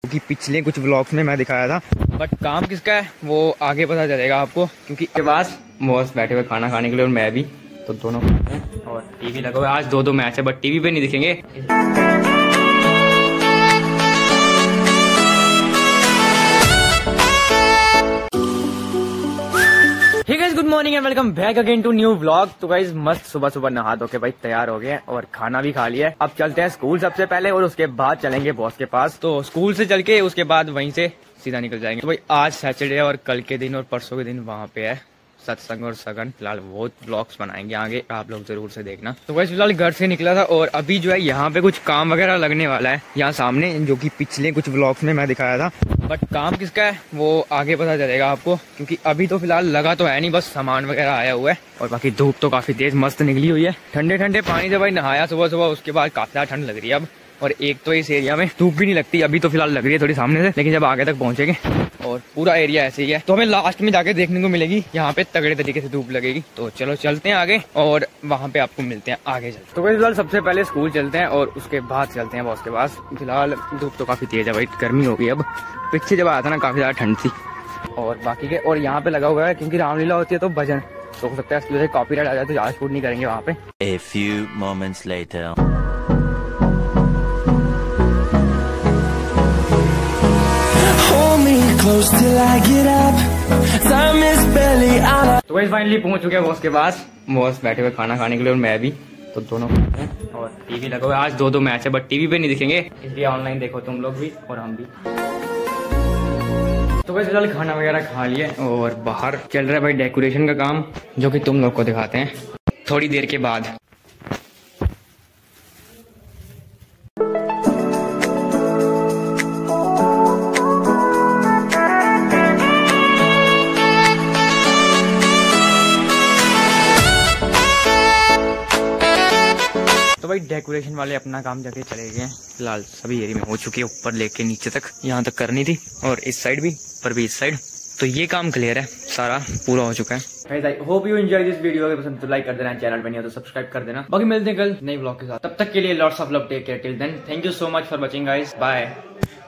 क्योंकि पिछले कुछ व्लॉग्स में मैं दिखाया था, बट काम किसका है वो आगे पता चलेगा आपको, क्योंकि के पास बॉस बैठे हुए खाना खाने के लिए और मैं भी, तो दोनों खाते हैं और टीवी लगा हुआ है। आज दो मैच है बट टीवी पे नहीं दिखेंगे। Good morning and welcome back again to new vlog. तो गाइज मस्त सुबह सुबह नहा धो के भाई तैयार हो गए हैं और खाना भी खा लिया है। अब चलते हैं स्कूल सबसे पहले और उसके बाद चलेंगे बॉस के पास। तो स्कूल से चल के उसके बाद वहीं से सीधा निकल जाएंगे। तो भाई आज सैटरडे और कल के दिन और परसों के दिन वहाँ पे है सत्संग और सगन। फिलहाल वो ब्लॉग्स बनाएंगे आगे, आप लोग जरूर से देखना। तो वैसे फिलहाल घर से निकला था और अभी जो है यहाँ पे कुछ काम वगैरह लगने वाला है यहाँ सामने, जो कि पिछले कुछ ब्लॉग्स में मैं दिखाया था, बट काम किसका है वो आगे पता चलेगा आपको, क्योंकि अभी तो फिलहाल लगा तो है नहीं, बस सामान वगैरह आया हुआ है। और बाकी धूप तो काफी तेज मस्त निकली हुई है, ठंडे ठंडे पानी से भाई नहाया सुबह सुबह, उसके बाद काफी ज्यादा ठंड लग रही है अब। और एक तो इस एरिया में धूप भी नहीं लगती, अभी तो फिलहाल लग रही है थोड़ी सामने से, लेकिन जब आगे तक पहुंचेंगे और पूरा एरिया ऐसे ही है तो हमें लास्ट में जाके देखने को मिलेगी यहाँ पे तगड़े तरीके से धूप लगेगी। तो चलो चलते हैं आगे और वहाँ पे आपको मिलते हैं आगे चलते। तो फिलहाल सबसे पहले स्कूल चलते हैं और उसके बाद चलते हैं बॉस के पास। फिलहाल धूप तो काफी तेज है भाई, गर्मी हो गई अब। पीछे जब आया था ना काफी ज्यादा ठंड थी। और बाकी के और यहाँ पे लगा हुआ है क्योंकि रामलीला होती है तो भजन, तो हो सकता है इसकी वजह से कॉपीराइट आ जाए तो ज्यादा शूट नहीं करेंगे वहाँ पे। A few moments later. तो वैसे फाइनली पहुंच चुके हैं बॉस के पास। बॉस बैठे हुए खाना खाने के लिए और मैं भी, तो दोनों खाते हैं और टीवी लगा हुआ है। आज दो मैच है बट टीवी पे नहीं दिखेंगे, इसलिए ऑनलाइन देखो तुम लोग भी और हम भी। तो वैसे फिलहाल खाना वगैरह खा लिया और बाहर चल रहा है भाई डेकोरेशन का काम, जो कि तुम लोग को दिखाते हैं थोड़ी देर के बाद। तो भाई डेकोरेशन वाले अपना काम जाके चले गए हैं। फिलहाल सभी एरिया में हो चुकी है, ऊपर लेके नीचे तक, यहाँ तक करनी थी और इस साइड भी, पर भी इस साइड। तो ये काम क्लियर है, सारा पूरा हो चुका है। I hope you enjoy this video. अगर पसंद तो लाइक कर देना, चैनल पे नहीं हो तो सब्सक्राइब कर देना। बाकी मिलते हैं कल नई ब्लॉग के साथ, तब तक के लिए lots of love, take care till then, thank you so much for watching guys, bye.